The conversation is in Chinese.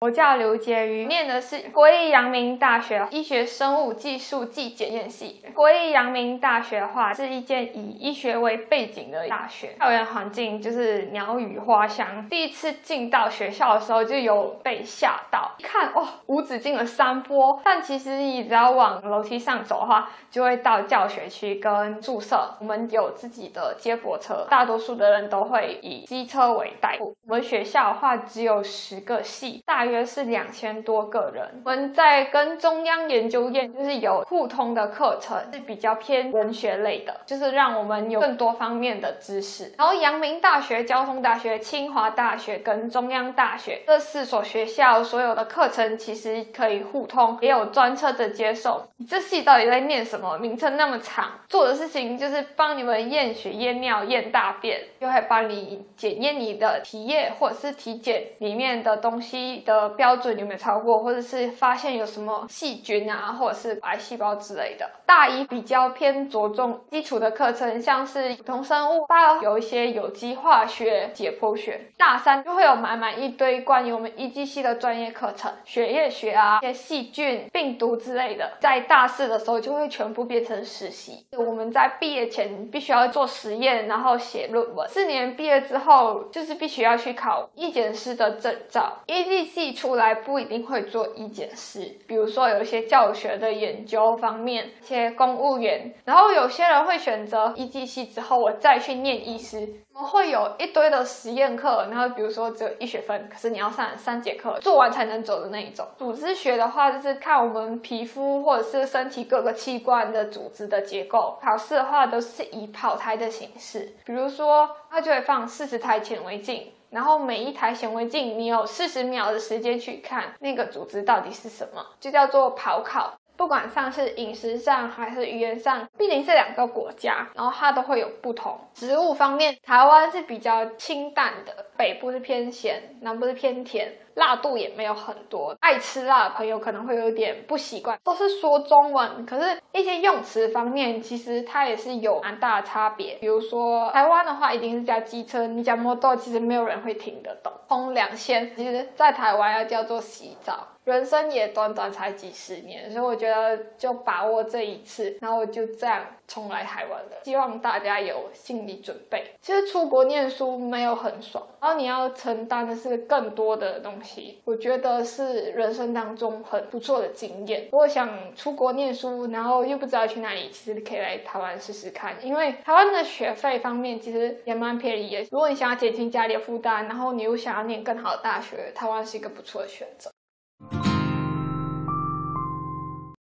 我叫刘婕妤，念的是国立阳明大学医学生物技术暨检验系。国立阳明大学的话，是一间以医学为背景的大学，校园环境就是鸟语花香。第一次进到学校的时候，就有被吓到，一看哦，无止境的山坡。但其实你只要往楼梯上走的话，就会到教学区跟宿舍。我们有自己的接驳车，大多数的人都会以机车为代步。我们学校的话只有10个系，大约是2000多个人。我们在跟中央研究院就是有互通的课程，是比较偏文学类的，就是让我们有更多方面的知识。然后阳明大学、交通大学、清华大学跟中央大学这4所学校所有的课程其实可以互通，也有专车的接受。你这系到底在念什么？名称那么长，做的事情就是帮你们验血、验尿、验大便，又会帮你检验你的体液或者是体检里面的东西的标准有没有超过，或者是发现有什么细菌啊，或者是癌细胞之类的。大一比较偏着重基础的课程，像是普通生物，大二有一些有机化学、解剖学。大3就会有满一堆关于我们医技系的专业课程，血液学啊，一些细菌、病毒之类的。在大4的时候就会全部变成实习。我们在毕业前必须要做实验，然后写论文。4年毕业之后，就是必须要去考医检师的证照。医技系出来不一定会做医检师，比如说有一些教学的研究方面，一些公务员。然后有些人会选择医技系之后，我再去念医师。我们会有一堆的实验课，然后比如说只有1学分，可是你要上3节课，做完才能走的那一种。组织学的话，就是看我们皮肤或者是身体各个器官的组织的结构。考试的话都是以跑台的形式，比如说它就会放40台显微镜，然后每一台显微镜你有40秒的时间去看那个组织到底是什么，就叫做跑考。不管上是饮食上还是语言上，毕竟是2个国家，然后它都会有不同。食物方面，台湾是比较清淡的，北部是偏咸，南部是偏甜，辣度也没有很多。爱吃辣的朋友可能会有点不习惯，都是说中文，可是一些用词方面其实它也是有蛮大的差别。比如说台湾的话一定是叫机车，你讲摩托其实没有人会听得懂。冲2线其实在台湾要叫做洗澡。人生也短短才几十年，所以我觉得就把握这一次，然后我就这样冲来台湾了。希望大家有心理准备。其实出国念书没有很爽，然后你要承担的是更多的东西，我觉得是人生当中很不错的经验。如果想出国念书，然后又不知道去哪里，其实可以来台湾试试看，因为台湾的学费方面其实也蛮便宜的。如果你想要减轻家里的负担，然后你又想要念更好的大学，台湾是一个不错的选择。